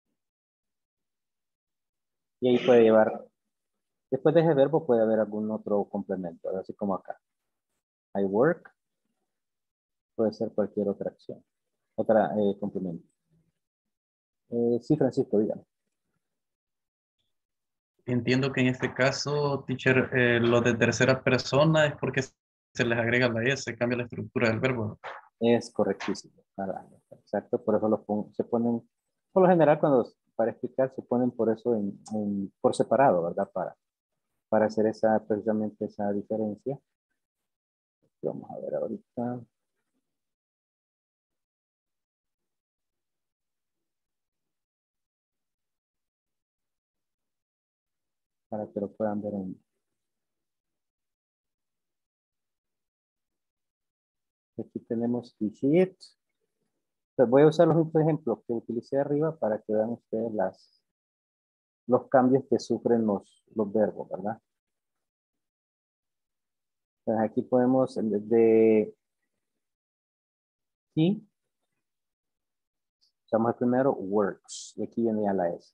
[SPEAKER 2] Y ahí puede llevar, después de ese verbo puede haber algún otro complemento, así como acá. I work, puede ser cualquier otra acción, otra eh, complemento. Eh, sí, Francisco, dígame.
[SPEAKER 5] Entiendo que en este caso, teacher, eh, lo de tercera persona es porque se les agrega la S, cambia la estructura del verbo.
[SPEAKER 2] Es correctísimo. Exacto, por eso lo pon, se ponen, por lo general cuando para explicar se ponen por eso en, en, por separado, ¿verdad? Para, para hacer esa, precisamente esa diferencia. Vamos a ver ahorita. Para que lo puedan ver en... Aquí tenemos sheet. Voy a usar los mismos ejemplos que utilicé arriba para que vean ustedes las, los cambios que sufren los, los verbos, ¿verdad? Entonces aquí podemos, en vez de he, usamos el primero, works. Y aquí viene ya la S.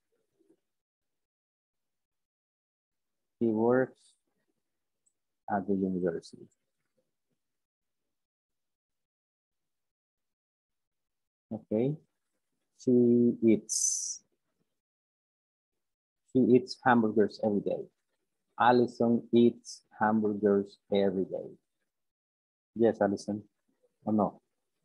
[SPEAKER 2] He works at the university. Okay. She eats. She eats hamburgers every day. Allison eats hamburgers every day. Yes, Allison. ¿O no?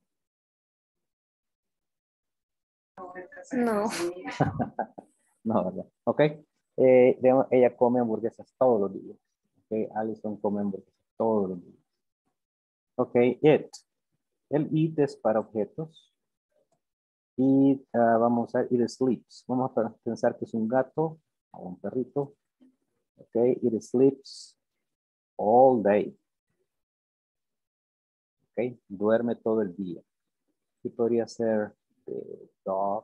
[SPEAKER 11] No.
[SPEAKER 2] No, ¿verdad? Ok. Eh, digamos, ella come hamburguesas todos los días. Ok. Allison come hamburguesas todos los días. Ok. It. El it es para objetos. Y uh, vamos a it sleeps. Vamos a pensar que es un gato o un perrito. Ok. It sleeps all day. Ok. Duerme todo el día. Y podría ser the dog.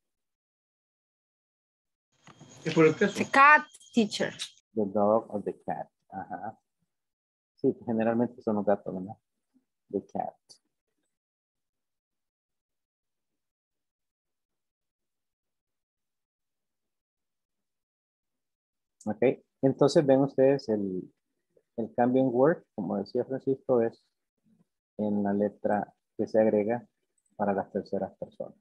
[SPEAKER 11] The cat, teacher.
[SPEAKER 2] The dog or the cat. Ajá. Sí, generalmente son los gatos, ¿verdad? The cat. Ok. Entonces ven ustedes el, el cambio en Word, como decía Francisco, es en la letra que se agrega para las terceras personas.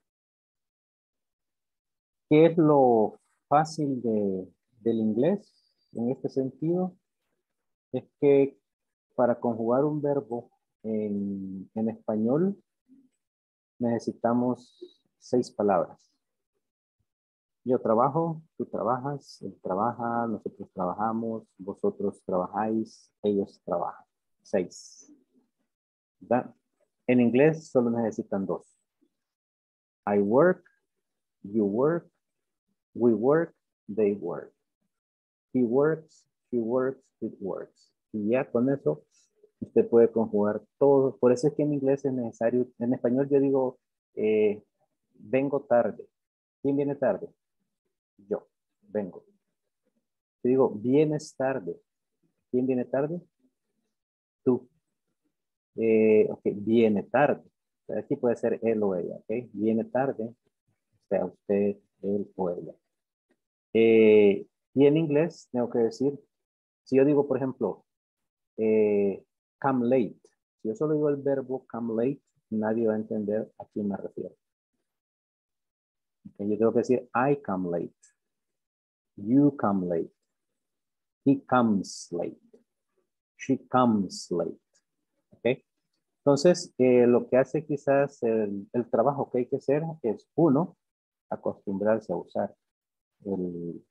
[SPEAKER 2] ¿Qué es lo fácil de, del inglés en este sentido? Es que para conjugar un verbo en, en español necesitamos seis palabras. Yo trabajo, tú trabajas, él trabaja, nosotros trabajamos, vosotros trabajáis, ellos trabajan. Seis. ¿Verdad? En inglés solo necesitan dos. I work, you work, we work, they work. He works, she works, it works. Y ya con eso usted puede conjugar todo. Por eso es que en inglés es necesario, en español yo digo, eh, vengo tarde. ¿Quién viene tarde? Yo, vengo. Te digo, vienes tarde. ¿Quién viene tarde? Tú. Eh, ok, viene tarde. Aquí puede ser él o ella, ok. Viene tarde, o sea, usted, él o ella. Eh, y en inglés tengo que decir, si yo digo, por ejemplo, eh, come late. Si yo solo digo el verbo come late, nadie va a entender a quién me refiero. Okay, yo tengo que decir, I come late. You come late. He comes late. She comes late. ¿Ok? Entonces, eh, lo que hace quizás el, el trabajo que hay que hacer es, uno, acostumbrarse a usar el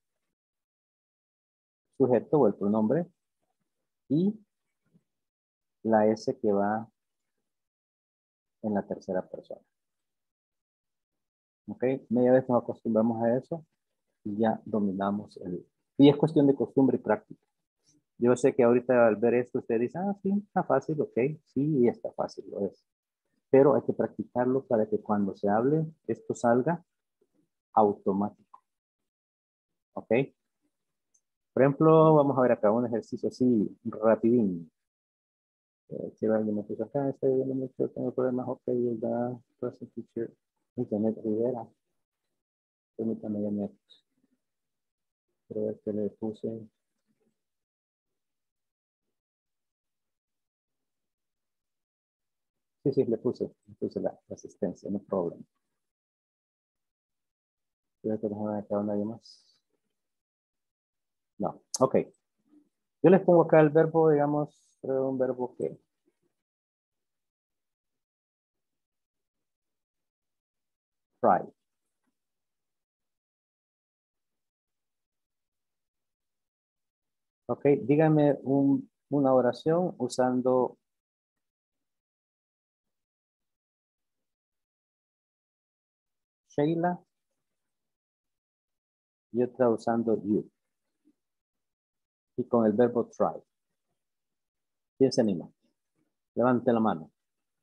[SPEAKER 2] sujeto o el pronombre y la S que va en la tercera persona. ¿Ok? Media vez nos acostumbramos a eso y ya dominamos el, Y es cuestión de costumbre y práctica. Yo sé que ahorita al ver esto usted dice, ah, sí, está fácil, ok, sí, está fácil, lo es. Pero hay que practicarlo para que cuando se hable, esto salga automático. ¿Ok? Por ejemplo, vamos a ver acá un ejercicio así, rapidín. Eh, quiero alguien me puso acá, estoy viendo mucho, tengo problemas, ok, da, present teacher, Internet Rivera. Permítame ya me... Quiero ver qué le puse. Sí, sí, le puse, le puse la, la asistencia, no problema. Creo que no me ha nadie más. No, ok. Yo les pongo acá el verbo, digamos, un verbo que... Try. Ok, dígame un, una oración usando Sheila y otra usando you. Y con el verbo try. ¿Quién se anima? Levante la mano.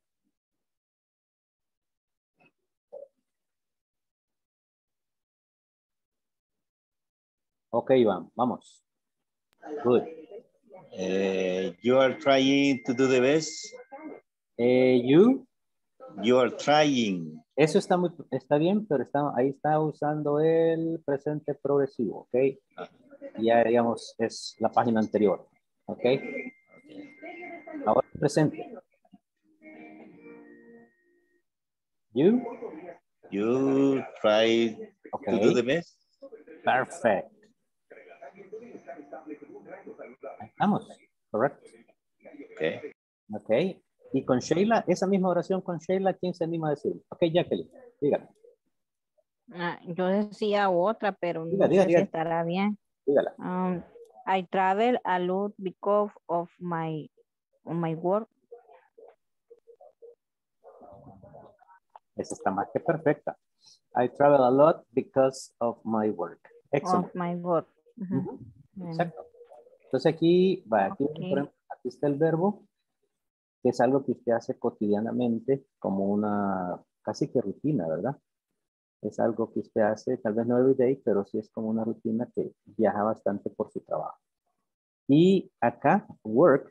[SPEAKER 2] Ok, Iván, vamos. Good.
[SPEAKER 3] Uh, you are trying to do the best.
[SPEAKER 2] Eh, you.
[SPEAKER 3] You are trying.
[SPEAKER 2] Eso está, muy, está bien, pero está, ahí está usando el presente progresivo, ¿ok? Ya, digamos, es la página anterior, ¿ok? Ahora presente. You.
[SPEAKER 3] You try
[SPEAKER 2] Okay.
[SPEAKER 3] to do the best.
[SPEAKER 2] Perfect. Ahí estamos, correcto.
[SPEAKER 3] Okay.
[SPEAKER 2] Ok. Y con Sheila, esa misma oración con Sheila, ¿quién se anima a decir? Ok, Jacqueline, dígame.
[SPEAKER 7] Ah, yo decía otra, pero
[SPEAKER 2] Diga,
[SPEAKER 7] no
[SPEAKER 2] diga,
[SPEAKER 7] sé
[SPEAKER 2] diga.
[SPEAKER 7] si estará bien.
[SPEAKER 2] Dígala.
[SPEAKER 7] Um, I travel a lot because of my, my work.
[SPEAKER 2] Esa está más que perfecta. I travel a lot because of my work. Excellent.
[SPEAKER 7] Of my work. Uh-huh.
[SPEAKER 2] Uh-huh. Exacto. Entonces aquí, va, aquí,
[SPEAKER 7] Okay.
[SPEAKER 2] por ejemplo, aquí está el verbo, que es algo que usted hace cotidianamente como una casi que rutina, ¿verdad? Es algo que usted hace, tal vez no every day, pero sí es como una rutina que viaja bastante por su trabajo. Y acá, work,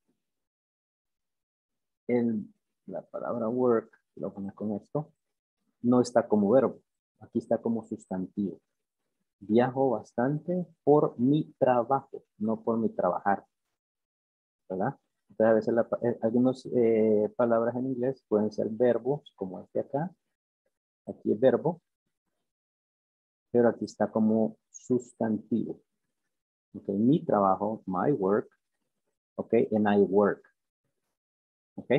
[SPEAKER 2] en la palabra work, lo pongo con esto, no está como verbo, aquí está como sustantivo. Viajo bastante por mi trabajo, no por mi trabajar, ¿verdad? Entonces a veces la, eh, algunas eh, palabras en inglés pueden ser verbos, como este acá, aquí es verbo, pero aquí está como sustantivo. Ok, mi trabajo, my work, ok, and I work. Ok.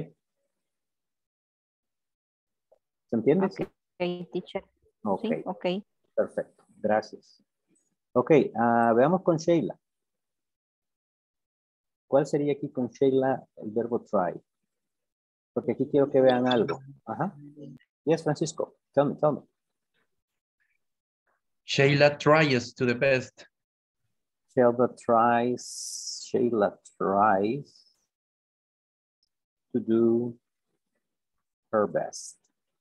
[SPEAKER 2] ¿Se entiende?
[SPEAKER 7] Ok, teacher.
[SPEAKER 2] Ok.
[SPEAKER 7] Sí, ok.
[SPEAKER 2] Perfecto, gracias. Ok, uh, veamos con Sheila. ¿Cuál sería aquí con Sheila el verbo try? Porque aquí quiero que vean algo. Ajá. Yes, Francisco. Tell me, tell me.
[SPEAKER 5] Sheila tries to the best.
[SPEAKER 2] Sheila tries, Sheila tries to do her best.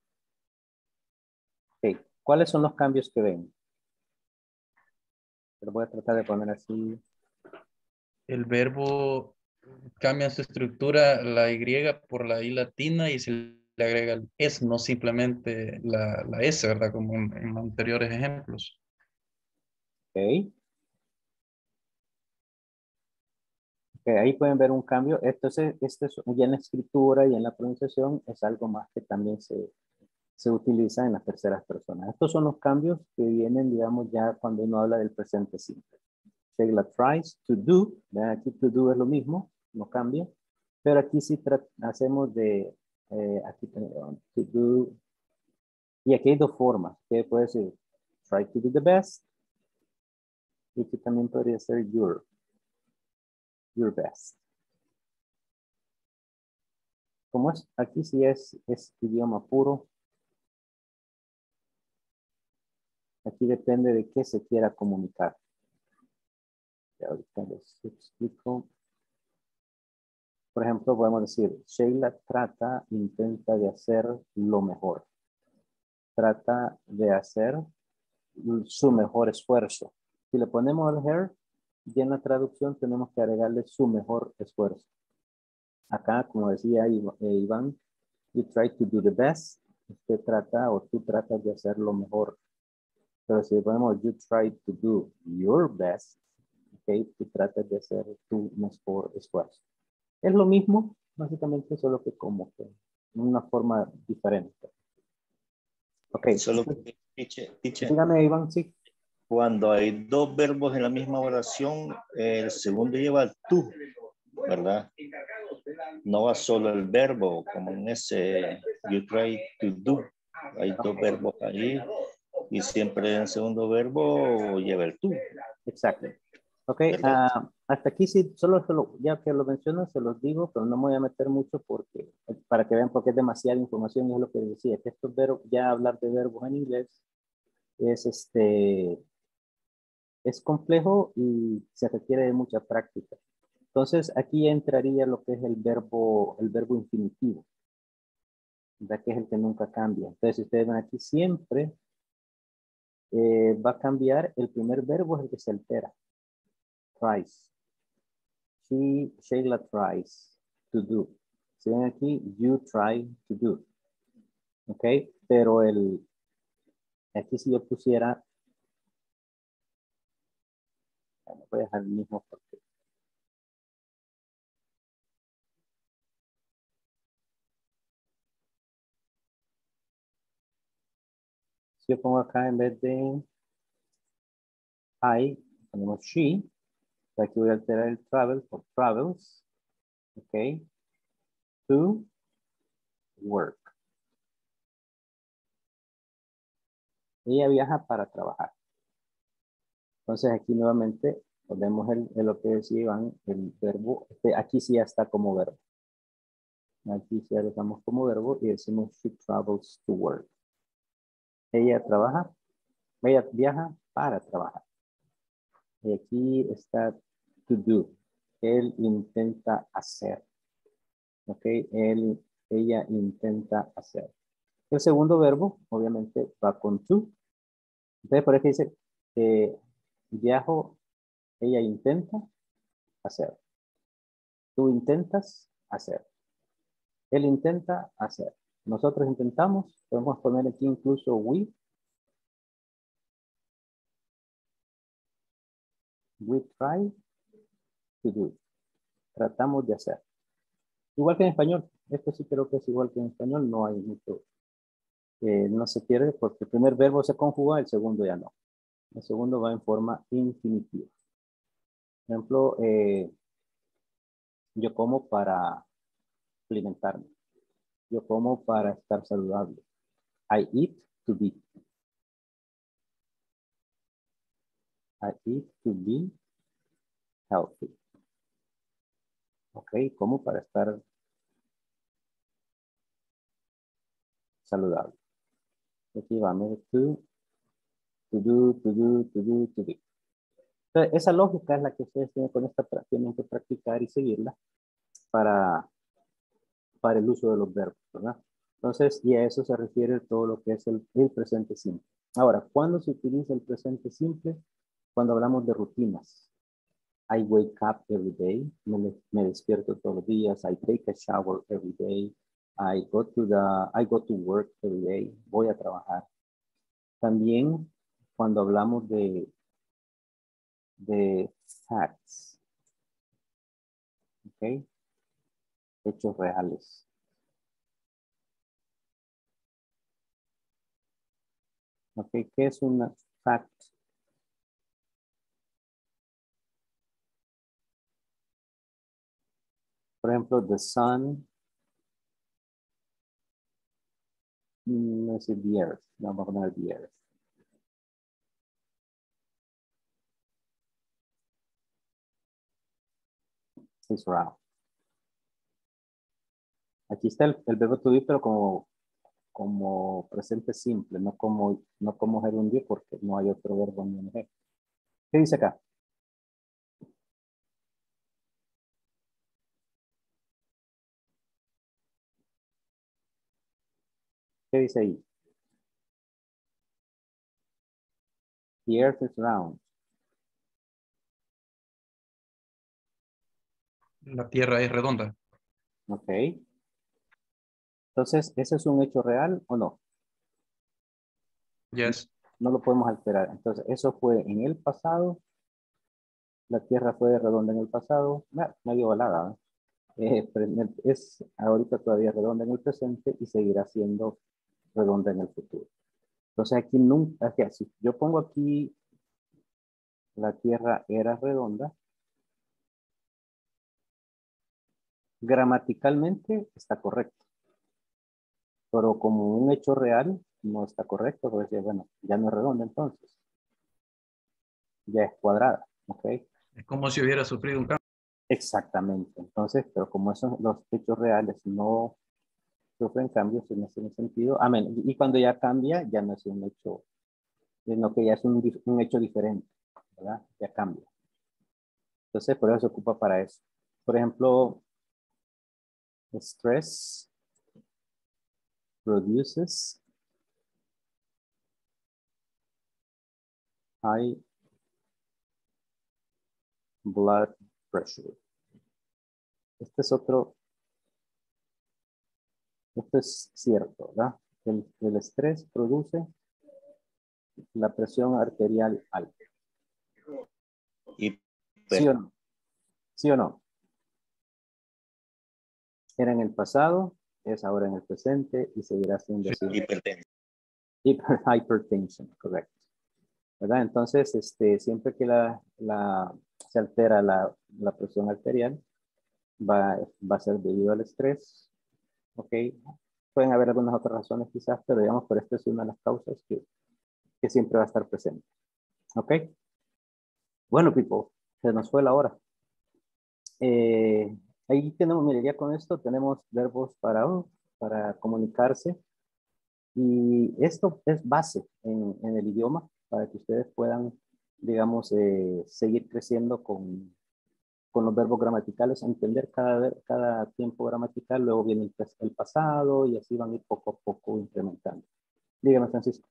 [SPEAKER 2] Ok, ¿cuáles son los cambios que ven? Lo voy a tratar de poner así.
[SPEAKER 5] El verbo cambia su estructura, la Y por la I latina y se le agrega el S, no simplemente la, la S, ¿verdad? Como en, en anteriores ejemplos.
[SPEAKER 2] Ok. Ok, ahí pueden ver un cambio. Entonces, esto es, ya en la escritura y en la pronunciación es algo más que también se, se utiliza en las terceras personas. Estos son los cambios que vienen, digamos, ya cuando uno habla del presente simple. Sheila tries to do. Vean, aquí to do es lo mismo, no cambia. Pero aquí sí hacemos de, eh, aquí tenemos to do. Y aquí hay dos formas. Que puede ser try to do the best. Y que también podría ser your. Your best. Como es, aquí sí es, es idioma puro. Aquí depende de qué se quiera comunicar. Ya ahorita les explico. Por ejemplo, podemos decir, Sheila trata, intenta de hacer lo mejor. Trata de hacer su mejor esfuerzo. Si le ponemos el her, ya en la traducción tenemos que agregarle su mejor esfuerzo. Acá, como decía Iván, you try to do the best. Usted trata o tú tratas de hacer lo mejor. Pero si ponemos you try to do your best, okay, tú tratas de hacer tu mejor esfuerzo. Es lo mismo, básicamente, solo que como que en una forma diferente. Ok.
[SPEAKER 3] Solo que, teacher, teacher,
[SPEAKER 2] dígame, Iván, sí.
[SPEAKER 3] Cuando hay dos verbos en la misma oración, el segundo lleva el tú, ¿verdad? No va solo el verbo, como en ese you try to do. Hay dos verbos ahí y siempre en el segundo verbo lleva el tú.
[SPEAKER 2] Exacto. Ok, uh, hasta aquí sí, solo, solo ya que lo menciono, se los digo, pero no me voy a meter mucho porque, para que vean porque es demasiada información y es lo que decía, que estos verbos, ya hablar de verbos en inglés es este, es complejo y se requiere de mucha práctica. Entonces, aquí ya entraría lo que es el verbo, el verbo infinitivo, ¿verdad? Que es el que nunca cambia. Entonces, si ustedes ven aquí, siempre eh, va a cambiar, el primer verbo es el que se altera. Tries. She, Sheila tries to do. Si ven aquí, you try to do. ¿Ok? Pero el, aquí si yo pusiera, bueno, voy a dejar el mismo porque si yo pongo acá en vez de I, ponemos she, aquí voy a alterar el travel por travels, ok, to work. Ella viaja para trabajar. Entonces aquí nuevamente ponemos el, el lo que decía Iván, el verbo, este, aquí sí ya está como verbo. Aquí sí ya lo dejamos como verbo y decimos she travels to work. Ella trabaja, ella viaja para trabajar. Y aquí está to do. Él intenta hacer. Ok, él, ella intenta hacer. El segundo verbo, obviamente, va con to. Entonces, por eso dice, eh, viajo, ella intenta hacer. Tú intentas hacer. Él intenta hacer. Nosotros intentamos, podemos poner aquí incluso we. We try to do. Tratamos de hacer. Igual que en español. Esto sí creo que es igual que en español. No hay mucho. Eh, no se pierde porque el primer verbo se conjuga, el segundo ya no. El segundo va en forma infinitiva. Por ejemplo, eh, yo como para alimentarme. Yo como para estar saludable. I eat to be. I eat to be healthy. Ok, como para estar saludable. Aquí va, to, to do, to do, to do, to do. Entonces, esa lógica es la que ustedes tienen, con esta, tienen que practicar y seguirla para, para el uso de los verbos, ¿verdad? Entonces, y a eso se refiere todo lo que es el, el presente simple. Ahora, ¿cuándo se utiliza el presente simple? Cuando hablamos de rutinas. I wake up every day. Me, me despierto todos los días. I take a shower every day. I go to the, I go to work every day. Voy a trabajar. También cuando hablamos de, de facts. ¿Ok? Hechos reales. ¿Ok? ¿Qué es una fact? Por ejemplo, the sun, no es the earth, no vamos a poner the earth. It's round. Aquí está el, el verbo to be, pero como, como presente simple, no como, no como gerundio, porque no hay otro verbo en I N G. ¿Qué dice acá? ¿Qué dice ahí? The earth is round.
[SPEAKER 5] La tierra es redonda.
[SPEAKER 2] Ok. Entonces, ¿ese es un hecho real o no?
[SPEAKER 5] Yes.
[SPEAKER 2] No lo podemos alterar. Entonces, eso fue en el pasado. La tierra fue redonda en el pasado. Nah, medio balada. ¿eh? Eh, pero es ahorita todavía redonda en el presente y seguirá siendo redonda en el futuro. Entonces, aquí nunca, aquí, si yo pongo aquí la tierra era redonda, gramaticalmente está correcto. Pero como un hecho real, no está correcto. Porque decir, bueno, ya no es redonda entonces. Ya es cuadrada. ¿Ok?
[SPEAKER 5] Es como si hubiera sufrido un cambio.
[SPEAKER 2] Exactamente. Entonces, pero como esos, los hechos reales no sufren cambios en ese sentido. Amén. Y cuando ya cambia, ya no es un hecho, sino que ya es un, un hecho diferente, ¿verdad? Ya cambia. Entonces, por eso se ocupa para eso. Por ejemplo, stress produces high blood pressure. Este es otro, esto es cierto, ¿verdad? El, el estrés produce la presión arterial alta.
[SPEAKER 3] Y,
[SPEAKER 2] ¿Sí o no? ¿Sí o no? Era en el pasado, es ahora en el presente y seguirá siendo así.
[SPEAKER 3] hipertensión.
[SPEAKER 2] Hiper, hypertension, correcto. ¿Verdad? Entonces, este, siempre que la, la, se altera la, la presión arterial, va, va a ser debido al estrés. ¿Ok? Pueden haber algunas otras razones quizás, pero digamos, pero esta es una de las causas que, que siempre va a estar presente. ¿Ok? Bueno, people, se nos fue la hora. Eh, ahí tenemos, mire, ya con esto tenemos verbos para, para comunicarse. Y esto es base en, en el idioma para que ustedes puedan, digamos, eh, seguir creciendo con, con los verbos gramaticales, entender cada, cada tiempo gramatical, luego viene el, el pasado y así van a ir poco a poco incrementando. Dígame, Francisco.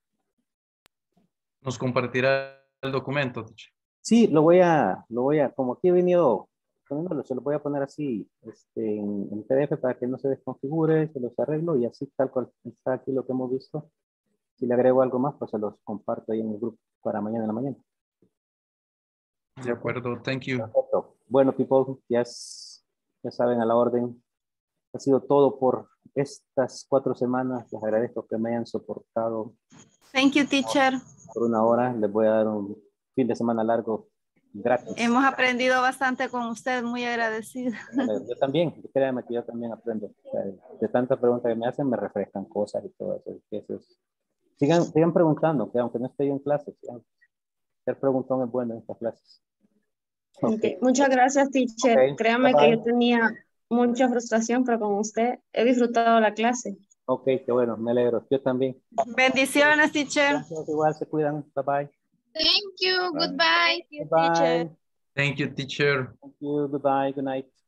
[SPEAKER 5] ¿Nos compartirá el documento, teacher?
[SPEAKER 2] Sí, lo voy a, lo voy a, como aquí he venido poniéndolo, se lo voy a poner así este, en, en P D F para que no se desconfigure, se los arreglo y así tal cual está aquí lo que hemos visto. Si le agrego algo más, pues se los comparto ahí en el grupo para mañana en la mañana.
[SPEAKER 5] De acuerdo, thank you.
[SPEAKER 2] Perfecto. Bueno, people, ya, es, ya saben a la orden. Ha sido todo por estas cuatro semanas. Les agradezco que me hayan soportado.
[SPEAKER 13] Thank you, teacher.
[SPEAKER 2] Por una hora. Les voy a dar un fin de semana largo gratis.
[SPEAKER 13] Hemos aprendido bastante con usted, muy agradecida.
[SPEAKER 2] Yo también, créanme que yo también aprendo. O sea, de tantas preguntas que me hacen, me refrescan cosas y todo eso. eso es, sigan, sigan preguntando, que aunque no esté yo en clases, sigan, ser preguntón es bueno en estas clases.
[SPEAKER 1] Okay. Okay. Muchas gracias, teacher.
[SPEAKER 2] Okay.
[SPEAKER 1] Créame
[SPEAKER 2] Bye, bye.
[SPEAKER 1] que yo tenía mucha frustración, pero con usted he disfrutado la clase.
[SPEAKER 2] Ok, qué bueno, me alegro. Yo también.
[SPEAKER 13] Bendiciones, teacher.
[SPEAKER 2] Gracias, igual, se cuidan. Bye, bye.
[SPEAKER 1] Thank you. Goodbye.
[SPEAKER 2] Bye.
[SPEAKER 5] Thank you, teacher.
[SPEAKER 2] Thank you. Goodbye. Good night.